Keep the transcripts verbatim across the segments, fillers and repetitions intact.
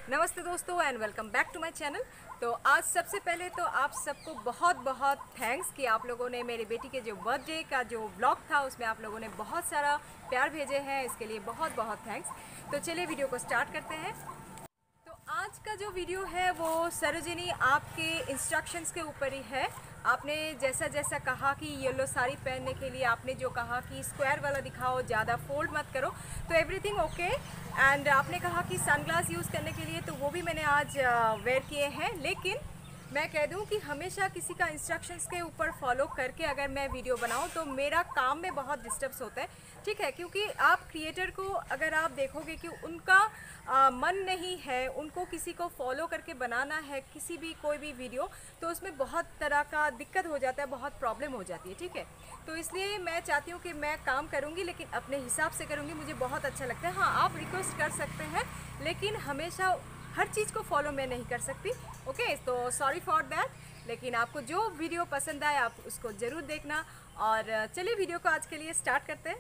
नमस्ते दोस्तों and welcome back to my channel. तो आज सबसे पहले तो आप सबको बहुत बहुत थैंक्स कि आप लोगों ने मेरी बेटी के जो बर्थडे का जो व्लॉग था उसमें आप लोगों ने बहुत सारा प्यार भेजे हैं, इसके लिए बहुत बहुत थैंक्स। तो चलिए वीडियो को स्टार्ट करते हैं। तो आज का जो वीडियो है वो सरोजिनी आपके इंस्ट्रक्शंस के ऊपर ही है। आपने जैसा जैसा कहा कि येलो साड़ी पहनने के लिए आपने जो कहा कि स्क्वायर वाला दिखाओ, ज़्यादा फोल्ड मत करो, तो एवरीथिंग ओके। एंड आपने कहा कि सनग्लास यूज़ करने के लिए, तो वो भी मैंने आज वेयर किए हैं। लेकिन मैं कह दूं कि हमेशा किसी का इंस्ट्रक्शंस के ऊपर फॉलो करके अगर मैं वीडियो बनाऊं तो मेरा काम में बहुत डिस्टर्ब्स होता है, ठीक है। क्योंकि आप क्रिएटर को अगर आप देखोगे कि उनका आ, मन नहीं है, उनको किसी को फॉलो करके बनाना है किसी भी कोई भी वीडियो, तो उसमें बहुत तरह का दिक्कत हो जाता है, बहुत प्रॉब्लम हो जाती है, ठीक है। तो इसलिए मैं चाहती हूँ कि मैं काम करूँगी लेकिन अपने हिसाब से करूँगी, मुझे बहुत अच्छा लगता है। हाँ, आप रिक्वेस्ट कर सकते हैं लेकिन हमेशा हर चीज़ को फॉलो मैं नहीं कर सकती, ओके। तो सॉरी फॉर दैट। लेकिन आपको जो वीडियो पसंद आए आप उसको ज़रूर देखना। और चलिए वीडियो को आज के लिए स्टार्ट करते हैं।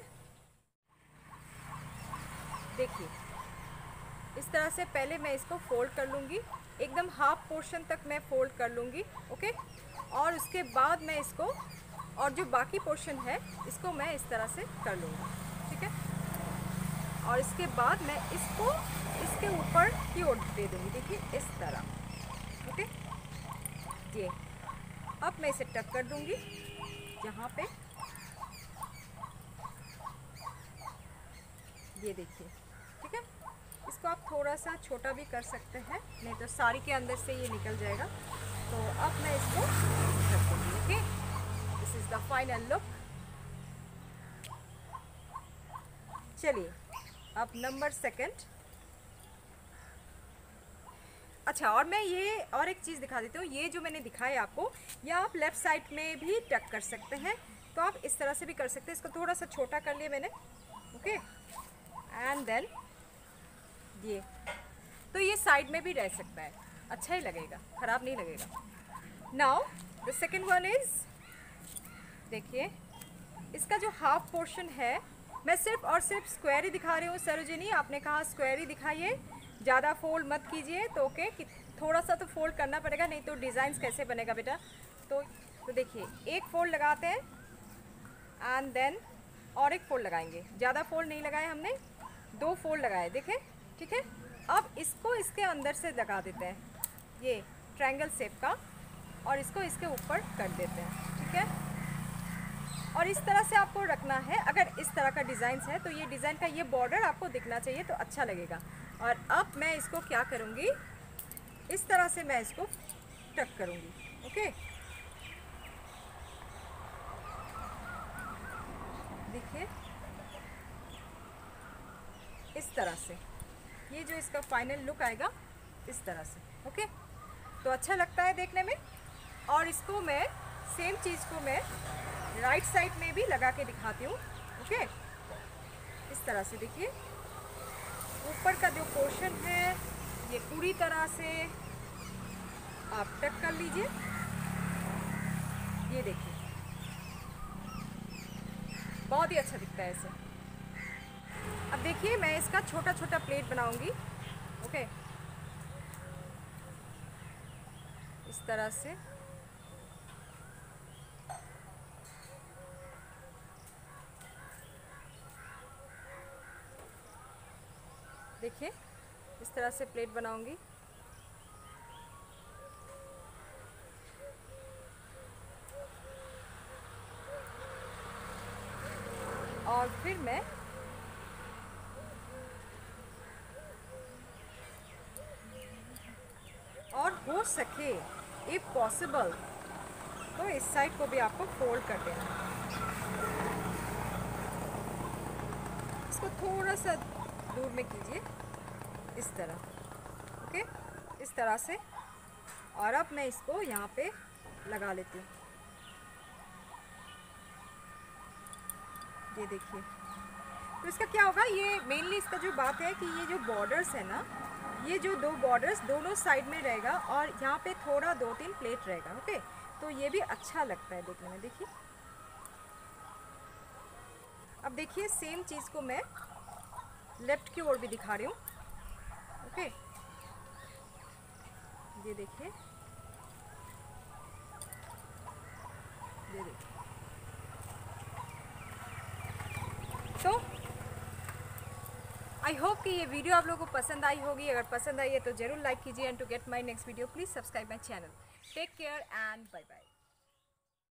देखिए, इस तरह से पहले मैं इसको फोल्ड कर लूँगी, एकदम हाफ पोर्शन तक मैं फोल्ड कर लूँगी, ओके। और उसके बाद मैं इसको, और जो बाकी पोर्शन है इसको मैं इस तरह से कर लूँगी, ठीक है। और इसके बाद मैं इसको इसके ऊपर की ओर दे दूँगी, देखिए इस तरह, ओके। ये अब मैं इसे टक कर दूँगी यहाँ पे, ये देखिए, ठीक है। इसको आप थोड़ा सा छोटा भी कर सकते हैं, नहीं तो साड़ी के अंदर से ये निकल जाएगा। तो अब मैं इसको रख दूँगी, okay. This is the final look. चलिए अब नंबर सेकंड। अच्छा, और मैं ये और एक चीज़ दिखा देती हूँ। ये जो मैंने दिखाया आपको, या आप लेफ़्ट साइड में भी टक कर सकते हैं, तो आप इस तरह से भी कर सकते हैं। इसको थोड़ा सा छोटा कर लिया मैंने, ओके। एंड देन ये, तो ये साइड में भी रह सकता है, अच्छा ही लगेगा, ख़राब नहीं लगेगा। Now the second one is, देखिए इसका जो हाफ पोर्शन है, मैं सिर्फ और सिर्फ स्क्वायर ही दिखा रही हूँ। सरोजिनी आपने कहा स्क्वायर ही दिखाइए, ज़्यादा फोल्ड मत कीजिए, तो ओके कि थोड़ा सा तो फोल्ड करना पड़ेगा, नहीं तो डिज़ाइंस कैसे बनेगा बेटा। तो तो देखिए, एक फोल्ड लगाते हैं एंड देन और एक फोल्ड लगाएंगे। ज़्यादा फोल्ड नहीं लगाए हमने, दो फोल्ड लगाए, देखें, ठीक है। अब इसको इसके अंदर से लगा देते हैं, ये ट्रायंगल शेप का, और इसको इसके ऊपर कर देते हैं, ठीक है। और इस तरह से आपको रखना है। अगर इस तरह का डिज़ाइन है तो ये डिज़ाइन का ये बॉर्डर आपको दिखना चाहिए, तो अच्छा लगेगा। और अब मैं इसको क्या करूँगी, इस तरह से मैं इसको टक करूँगी, ओके। देखिए इस तरह से, ये जो इसका फाइनल लुक आएगा इस तरह से, ओके। तो अच्छा लगता है देखने में। और इसको मैं सेम चीज़ को मैं राइट साइड में भी लगा के दिखाती हूँ, ओके। इस तरह से देखिए, ऊपर का जो पोर्शन है ये पूरी तरह से आप टक कर लीजिए, ये देखिए बहुत ही अच्छा दिखता है ऐसे। अब देखिए मैं इसका छोटा छोटा प्लेट बनाऊंगी, ओके, इस तरह से। देखिए इस तरह से प्लेट बनाऊंगी। और फिर मैं और हो सके इफ पॉसिबल तो इस साइड को भी आपको फोल्ड कर देना है। इसको थोड़ा सा दूर में कीजिए, इस तरह, ओके, इस तरह से। और अब मैं इसको यहाँ पे लगा लेती हूँ, ये देखिए। तो इसका क्या होगा, ये मेनली इसका जो बात है कि ये जो बॉर्डर्स है ना, ये जो दो बॉर्डर्स दोनों साइड में रहेगा और यहाँ पे थोड़ा दो तीन प्लेट रहेगा, ओके। तो ये भी अच्छा लगता है देखने में। देखिए अब देखिए सेम चीज़ को मैं लेफ्ट की ओर भी दिखा रही हूँ, ओके। ये देखिए, ये देखिए। तो आई होप कि ये वीडियो आप लोगों को पसंद आई होगी। अगर पसंद आई है तो ज़रूर लाइक कीजिए, and to get my next video please subscribe my channel. Take care and bye bye.